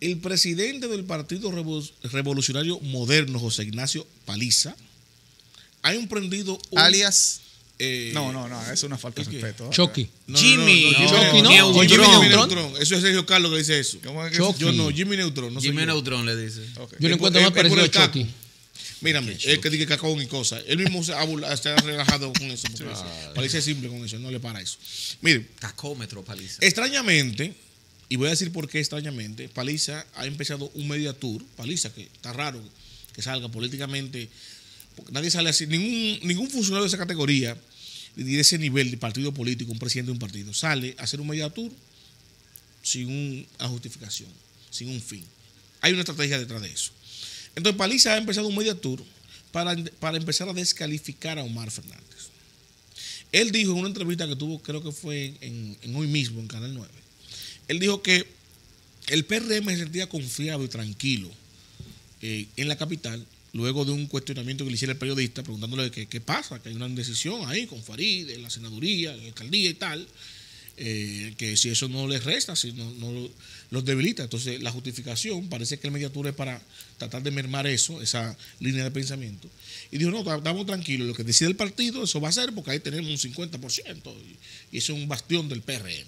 el presidente del Partido Revolucionario Moderno, José Ignacio Paliza, ha emprendido un... Alias. No, es una falta de respeto. Chucky. Jimmy Neutron. Eso es Sergio Carlos que dice eso. ¿Cómo es que Chucky. Yo no, Jimmy Neutron. No soy Jimmy yo. Neutron le dice. Okay. Yo le encuentro más parecido a Chucky. Mírame, es que dice cacón y cosas. Él mismo se ha relajado con eso. Paliza es simple con eso, no le para eso. Mire, Cacómetro, Paliza. extrañamente, y voy a decir por qué extrañamente, Paliza ha empezado un media tour. Paliza, que está raro que salga políticamente, porque nadie sale así, ningún funcionario de esa categoría y de ese nivel de partido político, un presidente de un partido, sale a hacer un media tour sin una justificación, sin un fin. Hay una estrategia detrás de eso. Entonces Paliza ha empezado un media tour para empezar a descalificar a Omar Fernández. Él dijo en una entrevista que tuvo, creo que fue en hoy mismo, en Canal 9, él dijo que el PRM se sentía confiado y tranquilo en la capital, luego de un cuestionamiento que le hiciera el periodista preguntándole qué pasa, que hay una indecisión ahí con Farid, en la senaduría, en la alcaldía y tal, que si eso no les resta, si no los debilita. Entonces la justificación parece que el mediatura es para tratar de mermar eso, esa línea de pensamiento. Y dijo, no, estamos tranquilos, lo que decide el partido, eso va a ser porque ahí tenemos un 50% y eso es un bastión del PRM.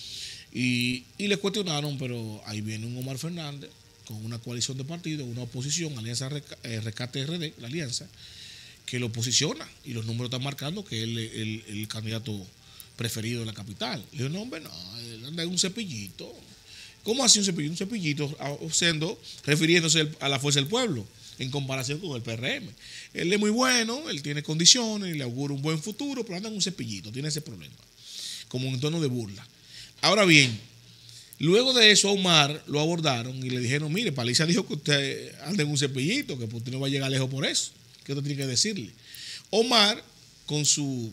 Y le cuestionaron, pero ahí viene un Omar Fernández con una coalición de partidos, una oposición, Alianza Rescate RD, la alianza, que lo posiciona y los números están marcando que él es el candidato preferido de la capital. Le digo, no, hombre, no, él anda en un cepillito. ¿Cómo así un cepillito? Un cepillito refiriéndose a la fuerza del pueblo en comparación con el PRM. Él es muy bueno, él tiene condiciones, le augura un buen futuro, pero anda en un cepillito, tiene ese problema, como un tono de burla. Ahora bien, luego de eso, Omar lo abordaron y le dijeron, mire, Paliza dijo que usted anda en un cepillito, que usted no va a llegar lejos por eso. ¿Qué usted tiene que decirle? Omar, con su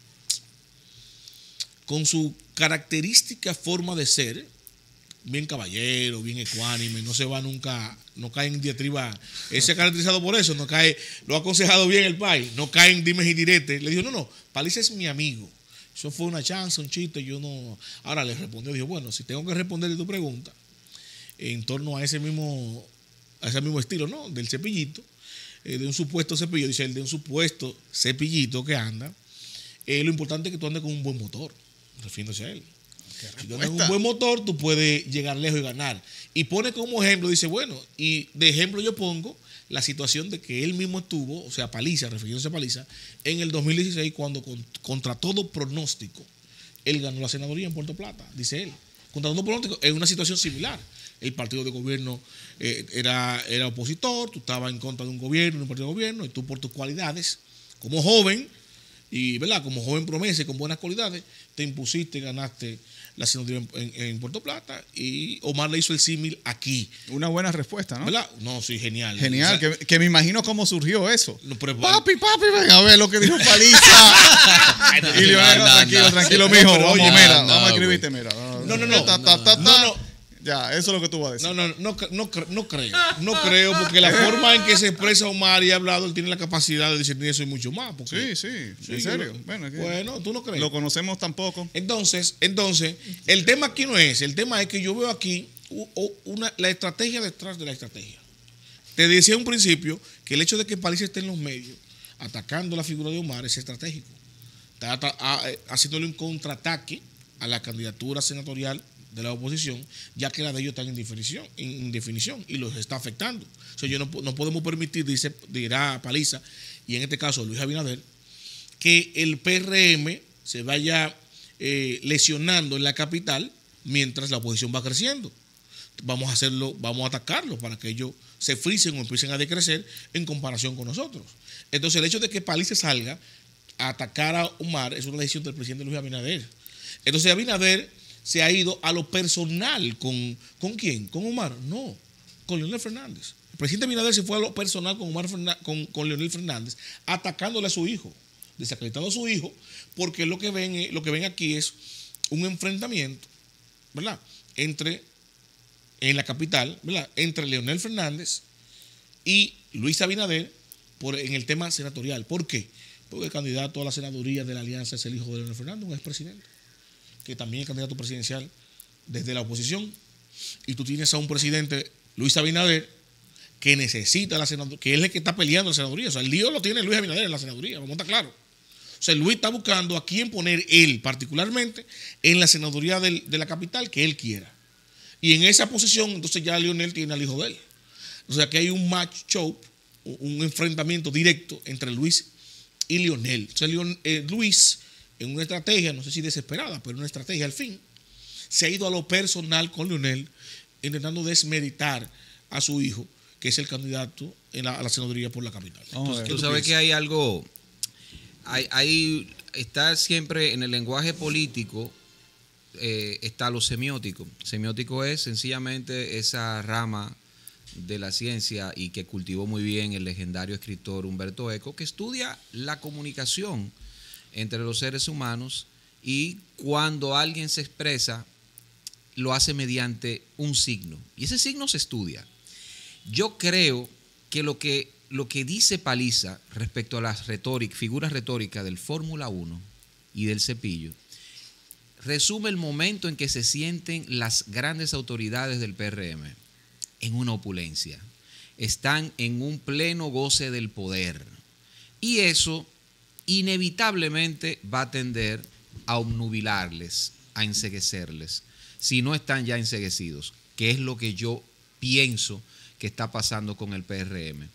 característica forma de ser, bien caballero, bien ecuánime, no se va nunca, no cae en diatriba, él se ha caracterizado por eso, no cae, lo ha aconsejado bien el país, no cae en dimes y diretes. Le dijo, no, Paliza es mi amigo. Eso fue una chance, un chiste, yo no... Ahora le respondió, dijo, bueno, si tengo que responderle tu pregunta en torno a ese mismo estilo, ¿no? Del cepillito, de un supuesto cepillo, dice él, de un supuesto cepillito que anda, lo importante es que tú andes con un buen motor, refiriéndose a él. Si tú andas con un buen motor, tú puedes llegar lejos y ganar. Y pone como ejemplo, dice, bueno, y de ejemplo yo pongo la situación de que él mismo estuvo, o sea, Paliza, refiriéndose a Paliza, en el 2016, cuando contra todo pronóstico, él ganó la senaduría en Puerto Plata, dice él. Contra todo pronóstico, en una situación similar. El partido de gobierno era opositor, tú estabas en contra de un gobierno, de un partido de gobierno, y tú por tus cualidades, como joven, y ¿verdad? Como joven promesa y con buenas cualidades, te impusiste y ganaste la senaduría en Puerto Plata, y Omar le hizo el símil aquí. Una buena respuesta, ¿no? ¿Verdad? No, sí, genial. Genial, O sea, que me imagino cómo surgió eso. no, pero, Papi, ven a ver lo que dijo Paliza. Y Leonel, tranquilo, mijo. pero, Vamos, oye, mira, no, vamos a güey. escribirte, mira. no. Ya, eso es lo que tú vas a decir. No creo, porque la forma en que se expresa Omar y ha hablado, él tiene la capacidad de discernir eso y mucho más. Porque, Sí, en serio. Bueno, tú no crees. Lo conocemos tampoco. Entonces, el tema aquí no es, el tema es que yo veo aquí la estrategia detrás de la estrategia. Te decía en un principio que el hecho de que Paliza esté en los medios atacando la figura de Omar es estratégico. Está haciéndole un contraataque a la candidatura senatorial de la oposición, ya que la de ellos está en definición y los está afectando. O sea, no podemos permitir, dirá Paliza, y en este caso Luis Abinader, que el PRM se vaya lesionando en la capital mientras la oposición va creciendo. Vamos a atacarlo para que ellos se frisen o empiecen a decrecer en comparación con nosotros. Entonces, el hecho de que Paliza salga a atacar a Omar es una decisión del presidente Luis Abinader. Entonces, Abinader se ha ido a lo personal. ¿Con quién? ¿Con Omar? No, con Leonel Fernández. El presidente Abinader se fue a lo personal con Leonel Fernández, atacándole a su hijo, desacreditando a su hijo, porque lo que ven aquí es un enfrentamiento, ¿verdad? En la capital, ¿verdad? Entre Leonel Fernández y Luis Abinader en el tema senatorial. ¿Por qué? Porque el candidato a la senaduría de la alianza es el hijo de Leonel Fernández, un expresidente, que también es candidato presidencial desde la oposición. y tú tienes a un presidente, Luis Abinader, que necesita la senaduría, que es el que está peleando la senaduría. O sea, el lío lo tiene Luis Abinader en la senaduría, vamos a estar claros. O sea, Luis está buscando a quién poner él, particularmente, en la senaduría de la capital que él quiera. Y en esa posición, entonces ya Leonel tiene al hijo de él. O sea, que hay un match-up, un enfrentamiento directo entre Luis y Leonel. O sea, Luis, en una estrategia, no sé si desesperada, pero una estrategia al fin, se ha ido a lo personal con Leonel, intentando desmeritar a su hijo, que es el candidato a la senaduría por la capital. Entonces, tú sabes que hay algo, está siempre en el lenguaje político, está lo semiótico. Semiótico es sencillamente esa rama de la ciencia y que cultivó muy bien el legendario escritor Humberto Eco, que estudia la comunicación entre los seres humanos y cuando alguien se expresa, lo hace mediante un signo. Y ese signo se estudia. Yo creo que lo que dice Paliza respecto a las figuras retóricas del Fórmula 1 y del cepillo, resume el momento en que se sienten las grandes autoridades del PRM en una opulencia. Están en un pleno goce del poder. Y eso inevitablemente va a tender a obnubilarles, a enceguecerles, si no están ya enceguecidos, que es lo que yo pienso que está pasando con el PRM.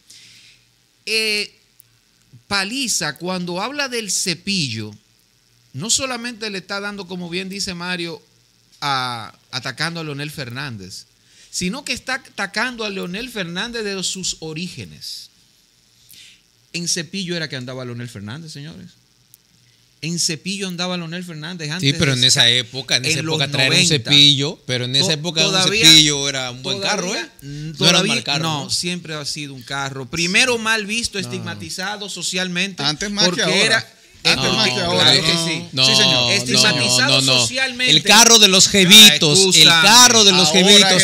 Paliza, cuando habla del cepillo, no solamente le está dando, como bien dice Mario, atacando a Leonel Fernández, sino que está atacando a Leonel Fernández de sus orígenes. En cepillo era que andaba Leonel Fernández, señores. En cepillo andaba Leonel Fernández antes. Sí, pero en esa época traer un cepillo, pero en esa época un cepillo era un buen carro, ¿eh? No era un mal carro. No, siempre ha sido un carro. Primero mal visto, estigmatizado socialmente. Antes más que ahora. Antes más que ahora. Claro que sí. No, sí, señor. Estigmatizado no. socialmente. El carro de los jevitos, el carro de los jevitos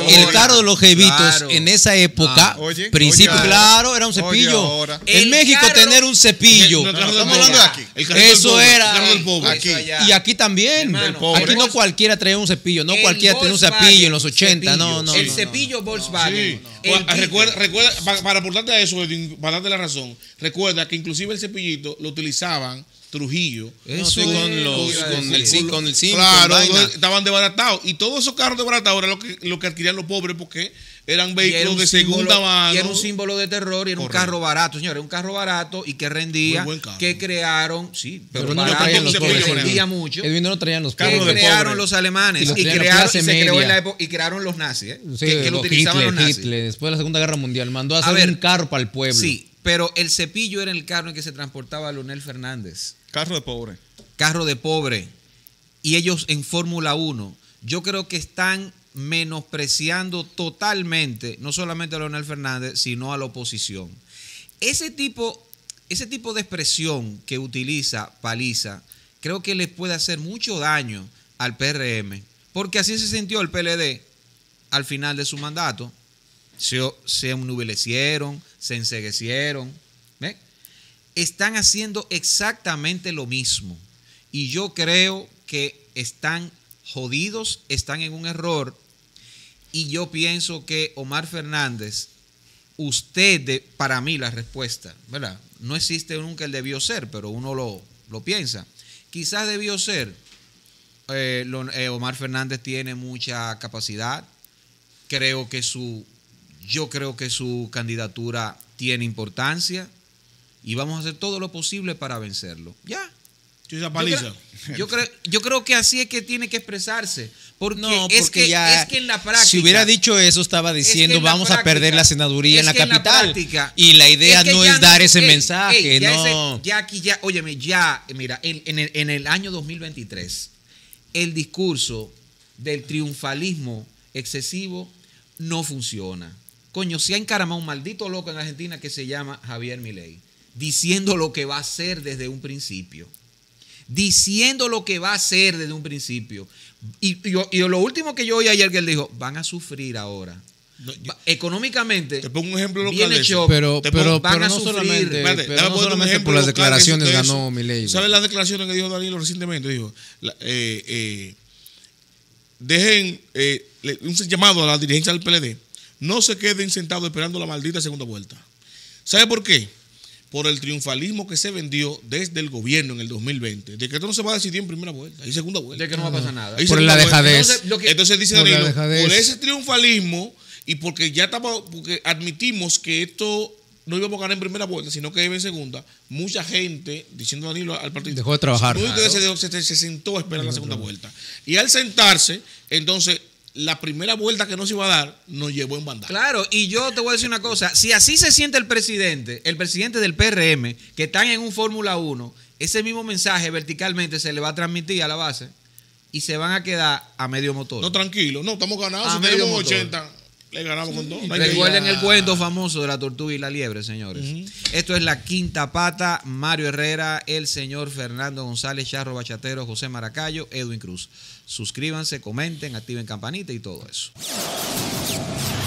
en esa época, principio, claro, era un cepillo. En México tener un cepillo. Estamos hablando de aquí. Eso era. Aquí. Y aquí también. Aquí no cualquiera traía un cepillo, no cualquiera tenía un cepillo en los 80, no. El cepillo Volkswagen. Recuerda, para aportarte a eso, para darte la razón, recuerda que inclusive el cepillito lo utilizaban Trujillo. Eso con el zinc, claro, estaban desbaratados. Y todos esos carros desbaratados eran lo que adquirían los pobres porque eran vehículos de segunda mano. Y era un símbolo de terror y era un carro barato, señores. Un carro barato y que rendía, que crearon, sí, pero barato, que rendía mucho. El vino lo traían los carros que crearon los alemanes y crearon los nazis, que lo utilizaban los nazis. Hitler, después de la Segunda Guerra Mundial, mandó a hacer un carro para el pueblo. Sí, pero el cepillo era el carro en que se transportaba a Leonel Fernández. Carro de pobre. Carro de pobre. Y ellos en Fórmula 1, yo creo que están menospreciando totalmente, no solamente a Leonel Fernández, sino a la oposición. Ese tipo de expresión que utiliza Paliza, creo que les puede hacer mucho daño al PRM, porque así se sintió el PLD al final de su mandato. Se ennubelecieron, se enceguecieron. ¿Ve? Están haciendo exactamente lo mismo. Y yo creo que están jodidos, están en un error. Y yo pienso que Omar Fernández, para mí la respuesta, ¿verdad? No existe nunca el debió ser, pero uno lo piensa. Quizás debió ser. Omar Fernández tiene mucha capacidad. Yo creo que su candidatura tiene importancia y vamos a hacer todo lo posible para vencerlo. Ya. Yo creo que así es que tiene que expresarse. Porque es que en la práctica. Si hubiera dicho eso, estaba diciendo vamos a perder la senaduría en la capital. Y la idea no es dar ese mensaje. Óyeme, mira, en el año 2023, el discurso del triunfalismo excesivo no funciona. Coño, se ha encaramado un maldito loco en Argentina que se llama Javier Milei, diciendo lo que va a hacer desde un principio. Y lo último que yo oí ayer que él dijo, van a sufrir ahora. Económicamente, te pongo un ejemplo local. Pero no solamente por las declaraciones ganó Milei. ¿Sabes las declaraciones que dijo Danilo recientemente? Dijo, dejen un llamado a la dirigencia del PLD, no se queden sentados esperando la maldita segunda vuelta. ¿Sabe por qué? Por el triunfalismo que se vendió desde el gobierno en el 2020, de que esto no se va a decidir en primera vuelta, hay segunda vuelta. De que no va a pasar nada. Por la dejadez. Entonces dice Danilo, por ese triunfalismo y porque ya estamos, porque admitimos que esto no íbamos a ganar en primera vuelta, sino que iba en segunda, mucha gente, diciendo Danilo al partido, dejó de trabajar. Se sentó a esperar la segunda vuelta. Y al sentarse, entonces, la primera vuelta que no se iba a dar, nos llevó en bandada. Claro, y yo te voy a decir una cosa, si así se siente el presidente del PRM, que están en un Fórmula 1, ese mismo mensaje verticalmente se le va a transmitir a la base y se van a quedar a medio motor. No, tranquilo, no, estamos ganando, si tenemos 80... Le ganamos con todo. Recuerden el cuento famoso de la tortuga y la liebre, señores. Esto es La Quinta Pata, Mario Herrera, el señor Fernando González, Charro Bachatero, José Maracayo, Edwin Cruz. Suscríbanse, comenten, activen campanita y todo eso.